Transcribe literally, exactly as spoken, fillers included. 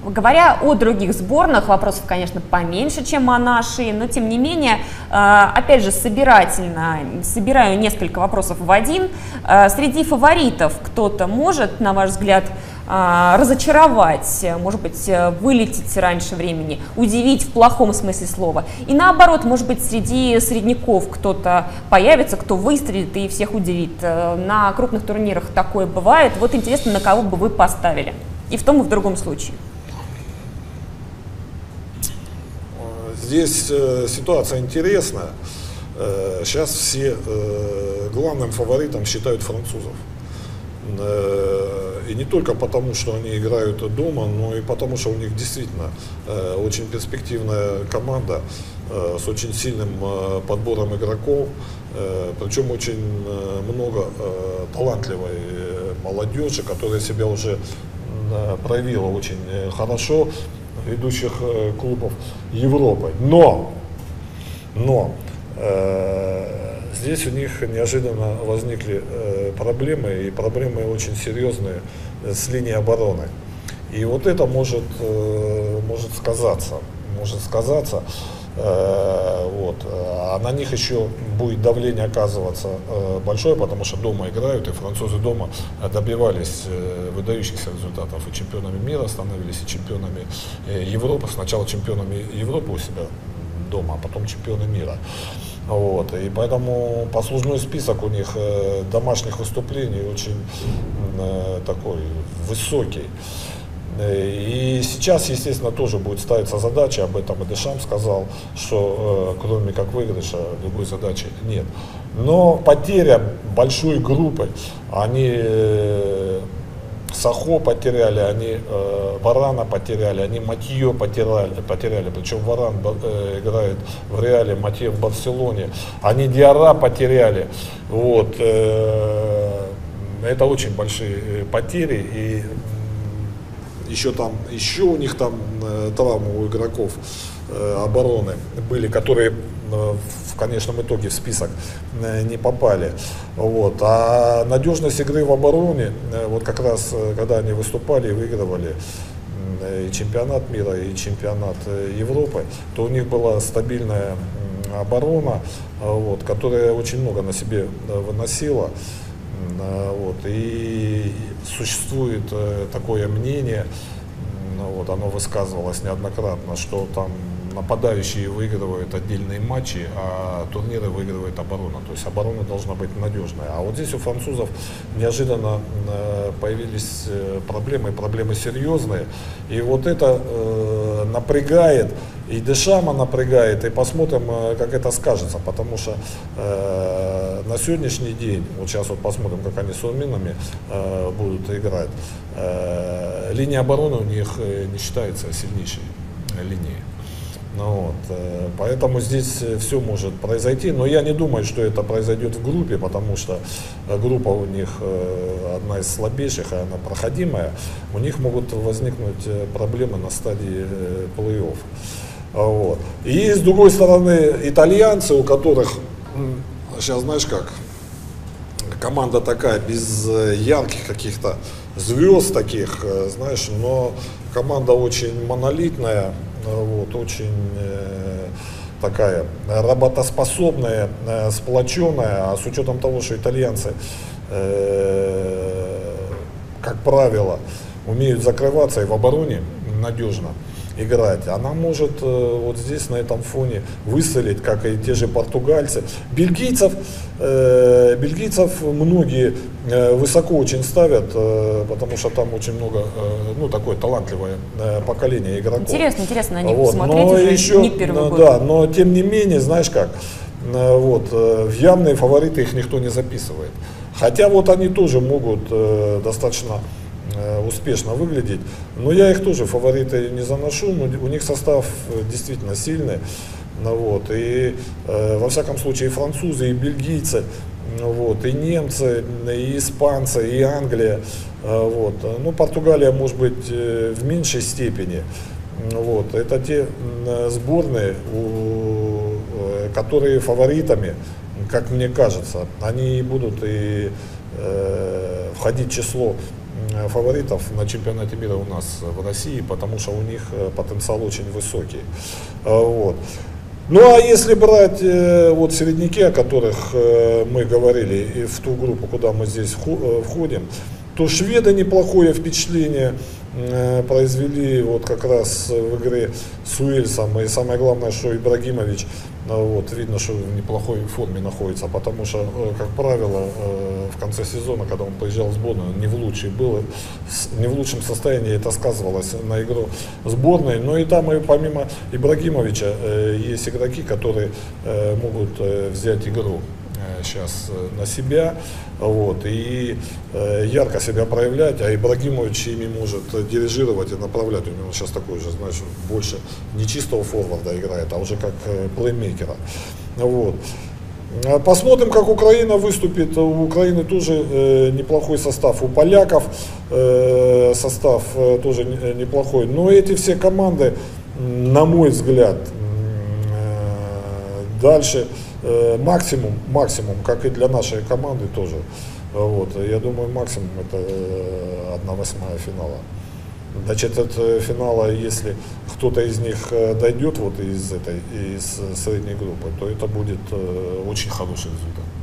Говоря о других сборных, вопросов, конечно, поменьше, чем о нашей, но тем не менее, опять же, собирательно, собираю несколько вопросов в один. Среди фаворитов кто-то может, на ваш взгляд, разочаровать, может быть, вылететь раньше времени, удивить в плохом смысле слова. И наоборот, может быть, среди средняков кто-то появится, кто выстрелит и всех удивит. На крупных турнирах такое бывает. Вот интересно, на кого бы вы поставили? И в том, и в другом случае. Здесь э, ситуация интересная. Э, сейчас все э, главным фаворитом считают французов. Э, и не только потому, что они играют дома, но и потому, что у них действительно э, очень перспективная команда э, с очень сильным э, подбором игроков. Э, причем очень э, много э, талантливой э, молодежи, которая себя уже э, проявила очень э, хорошо. Ведущих э, клубов Европы. Но, но э, здесь у них неожиданно возникли э, проблемы, и проблемы очень серьезные с линией обороны. И вот это может, э, может сказаться, может сказаться. Э, вот. А на них еще будет давление оказываться э, большое, потому что дома играют, и французы дома добивались э, выдающихся результатов, и чемпионами мира становились, и чемпионами э, Европы, сначала чемпионами Европы у себя дома, а потом чемпионы мира. Вот. И поэтому послужной список у них э, домашних выступлений очень э, такой высокий. И сейчас, естественно, тоже будет ставиться задача, об этом и Дешам сказал, что э, кроме как выигрыша другой задачи нет. Но потеря большой группы, они э, Сахо потеряли, они э, Варана потеряли, они Матье потеряли, потеряли, причем Варан э, играет в Реале, Матье в Барселоне, они Диарра потеряли. Вот, э, это очень большие потери. И Еще, там, еще у них там э, травмы у игроков э, обороны были, которые э, в конечном итоге в список э, не попали. Вот. А надежность игры в обороне, э, вот как раз э, когда они выступали и выигрывали э, и чемпионат мира, и чемпионат э, Европы, то у них была стабильная э, оборона, э, вот, которая очень много на себе э, выносила. Вот, и существует э, такое мнение, ну, вот, оно высказывалось неоднократно, что там нападающие выигрывают отдельные матчи, а турниры выигрывает оборона. То есть оборона должна быть надежная. А вот здесь у французов неожиданно э, появились э, проблемы, проблемы серьезные. И вот это э, напрягает, и Дешама напрягает, и посмотрим, э, как это скажется. Потому что э, на сегодняшний день, вот сейчас вот посмотрим, как они с Урминами э, будут играть, э, линия обороны у них э, не считается сильнейшей линией. Ну, вот, э, поэтому здесь все может произойти, но я не думаю, что это произойдет в группе, потому что группа у них э, одна из слабейших, и она проходимая. У них могут возникнуть проблемы на стадии э, плей-офф. Вот. И с другой стороны, итальянцы, у которых, сейчас знаешь как, команда такая, без ярких каких-то звезд таких, знаешь, но команда очень монолитная. Вот, очень э, такая работоспособная, э, сплоченная, а с учетом того, что итальянцы, э, как правило, умеют закрываться и в обороне надежно играть, она может э, вот здесь на этом фоне выстрелить, как и те же португальцы. Бельгийцев, э, бельгийцев многие э, высоко очень ставят, э, потому что там очень много, э, ну, такое талантливое э, поколение игроков. Интересно, интересно на них вот. посмотреть, но уже еще, не первый год. Да, но тем не менее, знаешь как, э, вот, э, в явные фавориты их никто не записывает. Хотя вот они тоже могут э, достаточно успешно выглядеть, но я их тоже фавориты не заношу, но у них состав действительно сильный, ну, вот, и э, во всяком случае и французы, и бельгийцы, вот, и немцы, и испанцы, и Англия, э, вот, ну, Португалия может быть э, в меньшей степени, вот, это те э, сборные, у, э, которые фаворитами, как мне кажется, они будут и э, входить в число фаворитов на чемпионате мира у нас в России, потому что у них потенциал очень высокий. Вот. Ну а если брать э, вот середняки, о которых э, мы говорили, и в ту группу, куда мы здесь входим, то шведы неплохое впечатление э, произвели вот как раз в игре с Уэльсом. И самое главное, что Ибрагимович, вот, видно, что в неплохой форме находится, потому что, как правило, в конце сезона, когда он поезжал в сборную, он не в лучшей был, не в лучшем состоянии, это сказывалось на игру сборной. Но и там, и помимо Ибрагимовича, есть игроки, которые могут взять игру сейчас на себя, вот, и э, ярко себя проявлять, а Ибрагимович ими может дирижировать и направлять. У него сейчас такой же, знаешь, больше не чистого форварда играет, а уже как э, плеймейкера. Вот. Посмотрим, как Украина выступит. У Украины тоже э, неплохой состав, у поляков э, состав э, тоже неплохой. Но эти все команды, на мой взгляд, э, дальше максимум, максимум, как и для нашей команды тоже. Вот, я думаю, максимум это одна восьмая финала. Значит, от финала, если кто-то из них дойдет вот из этой из средней группы, то это будет очень хороший результат.